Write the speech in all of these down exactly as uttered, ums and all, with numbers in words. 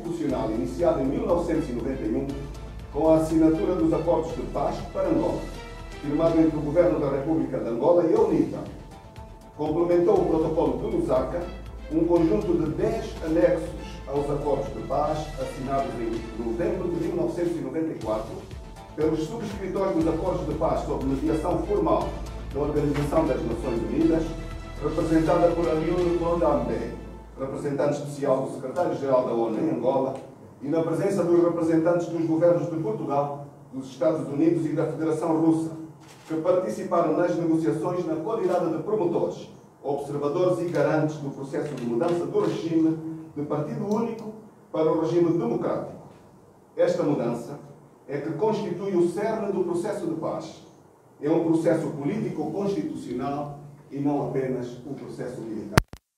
constitucional iniciado em mil novecentos e noventa e um com a assinatura dos Acordos de Paz para Angola, firmado entre o Governo da República de Angola e a UNITA. Complementou o Protocolo de Lusaka, um conjunto de dez anexos aos Acordos de Paz assinados em novembro de mil novecentos e noventa e quatro pelos subscritores dos Acordos de Paz sob mediação formal da Organização das Nações Unidas, representada por Aliou Condambe, representante especial do secretário-geral da ONU em Angola, e na presença dos representantes dos governos de Portugal, dos Estados Unidos e da Federação Russa, que participaram nas negociações na qualidade de promotores, observadores e garantes do processo de mudança do regime de partido único para o regime democrático. Esta mudança é que constitui o cerne do processo de paz. É um processo político-constitucional e não apenas um processo militar.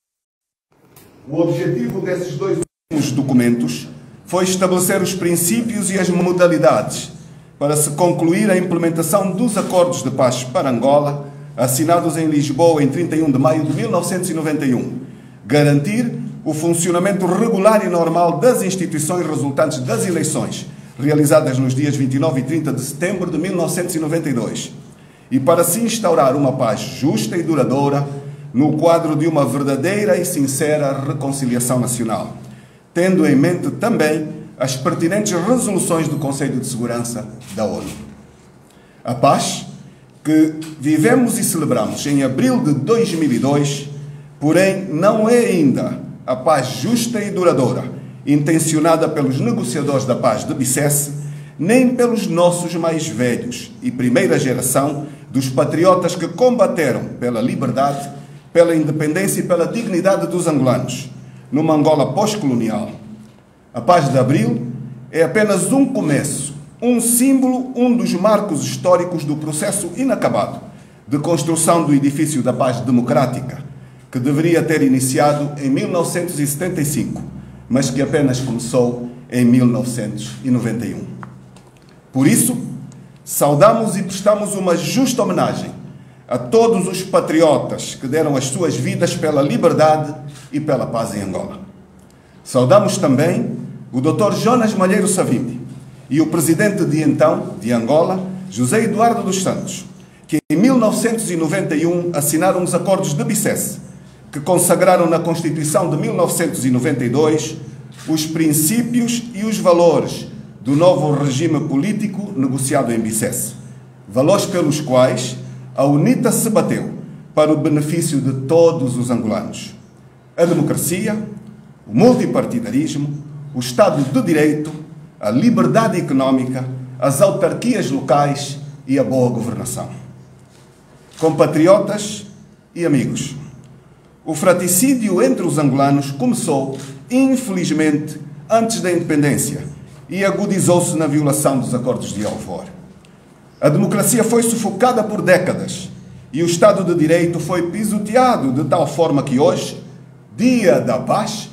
O objetivo desses dois documentos foi estabelecer os princípios e as modalidades para se concluir a implementação dos Acordos de Paz para Angola, assinados em Lisboa em trinta e um de maio de mil novecentos e noventa e um, garantir o funcionamento regular e normal das instituições resultantes das eleições realizadas nos dias vinte e nove e trinta de setembro de mil novecentos e noventa e dois, e para se instaurar uma paz justa e duradoura no quadro de uma verdadeira e sincera reconciliação nacional, tendo em mente também as pertinentes resoluções do Conselho de Segurança da ONU. A paz que vivemos e celebramos em abril de dois mil e dois, porém, não é ainda a paz justa e duradoura, intencionada pelos negociadores da paz de Bicesse, nem pelos nossos mais velhos e primeira geração dos patriotas que combateram pela liberdade, pela independência e pela dignidade dos angolanos, numa Angola pós-colonial. A paz de abril é apenas um começo, um símbolo, um dos marcos históricos do processo inacabado de construção do edifício da paz democrática, que deveria ter iniciado em mil novecentos e setenta e cinco, mas que apenas começou em mil novecentos e noventa e um. Por isso, saudamos e prestamos uma justa homenagem a todos os patriotas que deram as suas vidas pela liberdade e pela paz em Angola. Saudamos também o doutor Jonas Malheiro Savimbi e o presidente de então, de Angola, José Eduardo dos Santos, que em mil novecentos e noventa e um assinaram os Acordos de Bicesse, que consagraram na Constituição de mil novecentos e noventa e dois os princípios e os valores do novo regime político negociado em Bicesse, valores pelos quais a UNITA se bateu para o benefício de todos os angolanos: a democracia, o multipartidarismo, o Estado de Direito, a liberdade económica, as autarquias locais e a boa governação. Compatriotas e amigos, o fratricídio entre os angolanos começou, infelizmente, antes da independência e agudizou-se na violação dos Acordos de Alvor. A democracia foi sufocada por décadas e o Estado de Direito foi pisoteado de tal forma que hoje, dia da paz,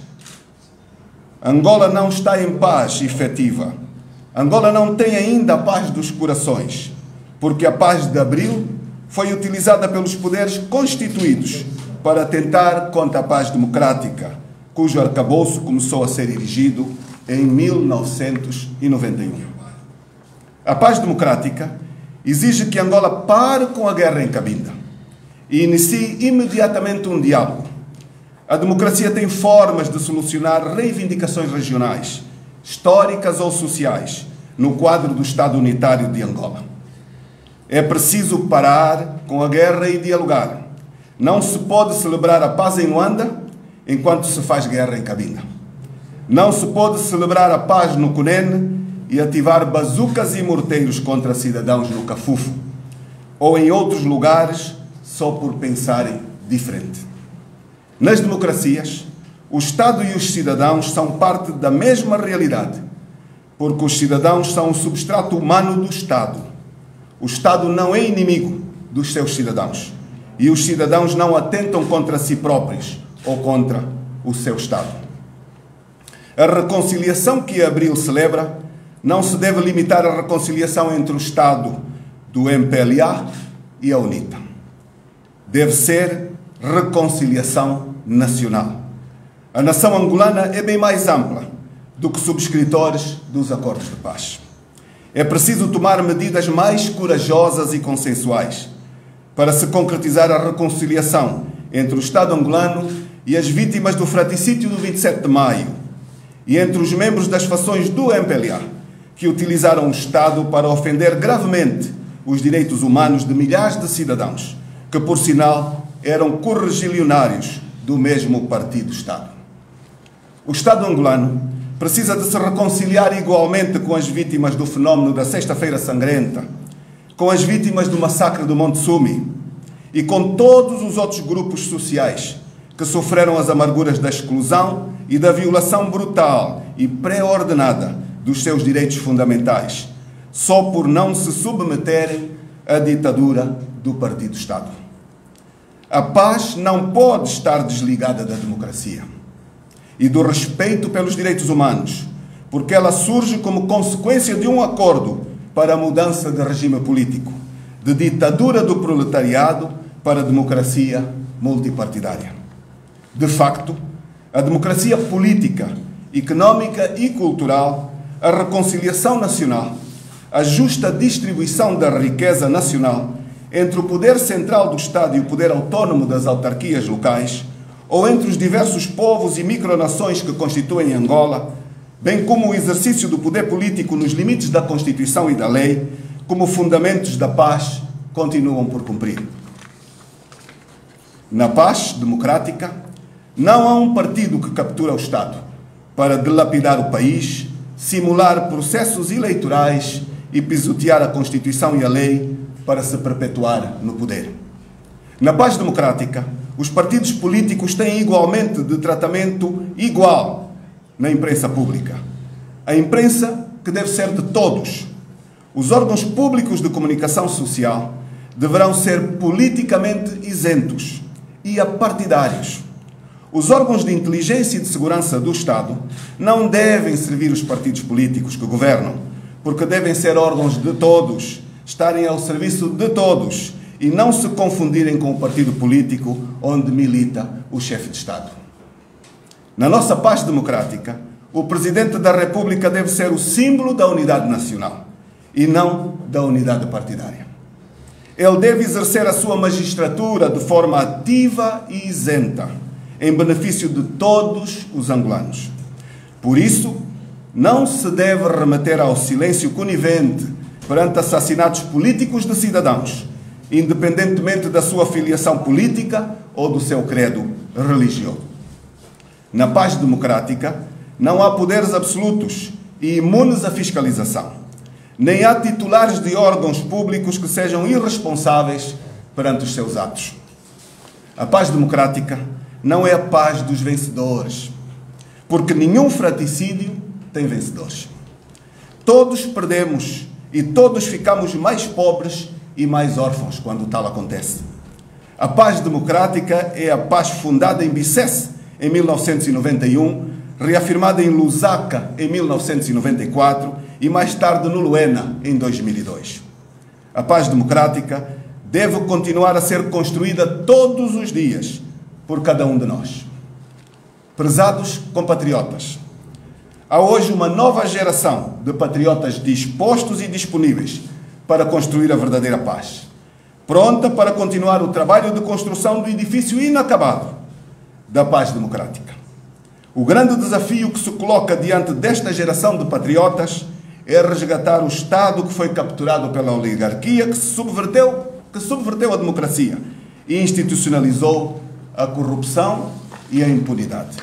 Angola não está em paz efetiva. Angola não tem ainda a paz dos corações, porque a paz de abril foi utilizada pelos poderes constituídos para tentar contra a paz democrática, cujo arcabouço começou a ser erigido em mil novecentos e noventa e um. A paz democrática exige que Angola pare com a guerra em Cabinda e inicie imediatamente um diálogo. A democracia tem formas de solucionar reivindicações regionais, históricas ou sociais, no quadro do Estado unitário de Angola. É preciso parar com a guerra e dialogar. Não se pode celebrar a paz em Luanda enquanto se faz guerra em Cabinda. Não se pode celebrar a paz no Cunene e ativar bazucas e morteiros contra cidadãos no Cafufo, ou em outros lugares só por pensarem diferente. Nas democracias, o Estado e os cidadãos são parte da mesma realidade, porque os cidadãos são o substrato humano do Estado. O Estado não é inimigo dos seus cidadãos e os cidadãos não atentam contra si próprios ou contra o seu Estado. A reconciliação que Abril celebra não se deve limitar à reconciliação entre o Estado do M P L A e a UNITA. Deve ser reconciliação nacional. A nação angolana é bem mais ampla do que subscritores dos acordos de paz. É preciso tomar medidas mais corajosas e consensuais para se concretizar a reconciliação entre o Estado angolano e as vítimas do fratricídio do vinte e sete de maio e entre os membros das fações do M P L A que utilizaram o Estado para ofender gravemente os direitos humanos de milhares de cidadãos que, por sinal, eram correligionários do mesmo partido-Estado. O Estado angolano precisa de se reconciliar igualmente com as vítimas do fenómeno da Sexta-feira Sangrenta, com as vítimas do massacre do Monte Sumi e com todos os outros grupos sociais que sofreram as amarguras da exclusão e da violação brutal e pré-ordenada dos seus direitos fundamentais, só por não se submeterem à ditadura do partido-Estado. A paz não pode estar desligada da democracia e do respeito pelos direitos humanos, porque ela surge como consequência de um acordo para a mudança de regime político, de ditadura do proletariado para a democracia multipartidária. De facto, a democracia política, económica e cultural, a reconciliação nacional, a justa distribuição da riqueza nacional entre o poder central do Estado e o poder autónomo das autarquias locais, ou entre os diversos povos e micronações que constituem Angola, bem como o exercício do poder político nos limites da Constituição e da lei, como fundamentos da paz, continuam por cumprir. Na paz democrática, não há um partido que captura o Estado para dilapidar o país, simular processos eleitorais e pisotear a Constituição e a lei para se perpetuar no poder. Na paz democrática, os partidos políticos têm igualmente de tratamento igual na imprensa pública. A imprensa que deve ser de todos. Os órgãos públicos de comunicação social deverão ser politicamente isentos e apartidários. Os órgãos de inteligência e de segurança do Estado não devem servir os partidos políticos que governam, porque devem ser órgãos de todos, estarem ao serviço de todos e não se confundirem com o partido político onde milita o chefe de Estado. Na nossa paz democrática, o Presidente da República deve ser o símbolo da unidade nacional e não da unidade partidária. Ele deve exercer a sua magistratura de forma ativa e isenta, em benefício de todos os angolanos. Por isso, não se deve remeter ao silêncio conivente perante assassinatos políticos de cidadãos, independentemente da sua filiação política ou do seu credo religioso. Na paz democrática, não há poderes absolutos e imunes à fiscalização, nem há titulares de órgãos públicos que sejam irresponsáveis perante os seus atos. A paz democrática não é a paz dos vencedores, porque nenhum fratricídio tem vencedores. Todos perdemos e todos ficamos mais pobres e mais órfãos quando tal acontece. A paz democrática é a paz fundada em Bicesse em mil novecentos e noventa e um, reafirmada em Lusaka em mil novecentos e noventa e quatro e mais tarde no Luena em dois mil e dois. A paz democrática deve continuar a ser construída todos os dias por cada um de nós. Prezados compatriotas, há hoje uma nova geração de patriotas dispostos e disponíveis para construir a verdadeira paz, pronta para continuar o trabalho de construção do edifício inacabado da paz democrática. O grande desafio que se coloca diante desta geração de patriotas é resgatar o Estado que foi capturado pela oligarquia, que se subverteu, que subverteu a democracia e institucionalizou a corrupção e a impunidade.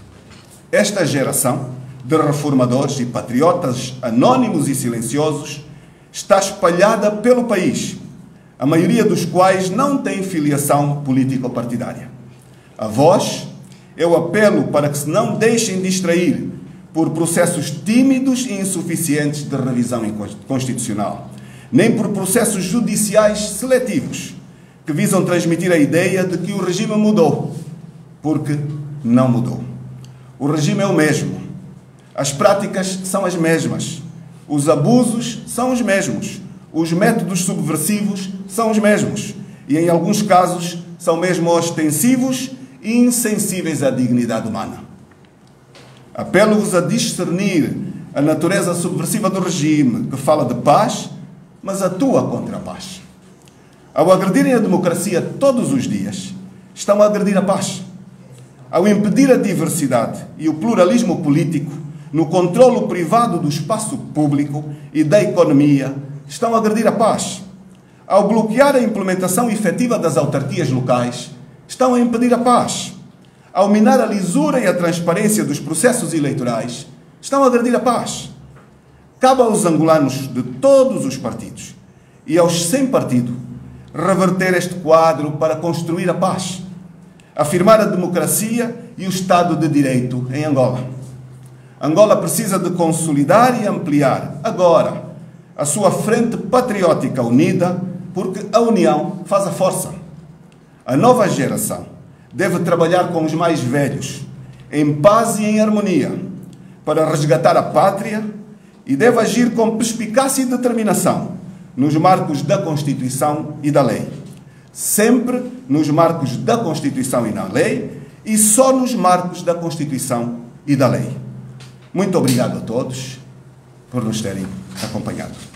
Esta geração de reformadores e patriotas anónimos e silenciosos está espalhada pelo país, a maioria dos quais não tem filiação político-partidária. A voz é o apelo para que se não deixem distrair por processos tímidos e insuficientes de revisão constitucional, nem por processos judiciais seletivos, que visam transmitir a ideia de que o regime mudou, porque não mudou. O regime é o mesmo, as práticas são as mesmas, os abusos são os mesmos, os métodos subversivos são os mesmos e, em alguns casos, são mesmo ostensivos e insensíveis à dignidade humana. Apelo-vos a discernir a natureza subversiva do regime, que fala de paz, mas atua contra a paz. Ao agredirem a democracia todos os dias, estão a agredir a paz. Ao impedir a diversidade e o pluralismo político no controlo privado do espaço público e da economia, estão a agredir a paz. Ao bloquear a implementação efetiva das autarquias locais, estão a impedir a paz. Ao minar a lisura e a transparência dos processos eleitorais, estão a agredir a paz. Cabe aos angolanos de todos os partidos e aos sem partido reverter este quadro para construir a paz, afirmar a democracia e o Estado de Direito em Angola. Angola precisa de consolidar e ampliar, agora, a sua frente patriótica unida, porque a união faz a força. A nova geração deve trabalhar com os mais velhos, em paz e em harmonia, para resgatar a pátria e deve agir com perspicácia e determinação nos marcos da Constituição e da lei. Sempre nos marcos da Constituição e da lei e só nos marcos da Constituição e da lei. Muito obrigado a todos por nos terem acompanhado.